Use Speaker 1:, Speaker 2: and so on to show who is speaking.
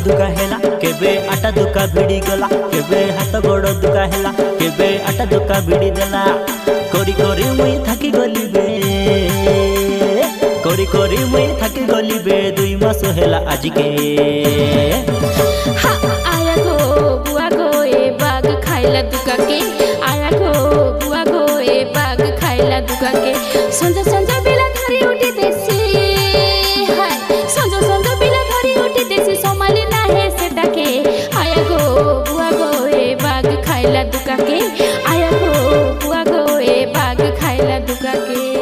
Speaker 1: दुखा हैला केबे आटा दुखा भिड़ी गला केबे हाथ गोड़ दुखा हैला केबे आटा दुखा भिड़ी देला करी करी मुई थाकी गली बे करी करी मुई थाकी गली बे 2 मास हैला आज के
Speaker 2: आया गो बुआ गो ए बाग खाइला दुका के आया गो बुआ गो ए बाग खाइला दुका के संजा संजा बेला धरी उठी देसी हाय संजा संजा बेला धरी उठी देसी सोमाली ना है सेटा के आया गो बुआ गो ए बाग खाइला दुका के आया गो बुआ गो ए बाग खाइला दुका के।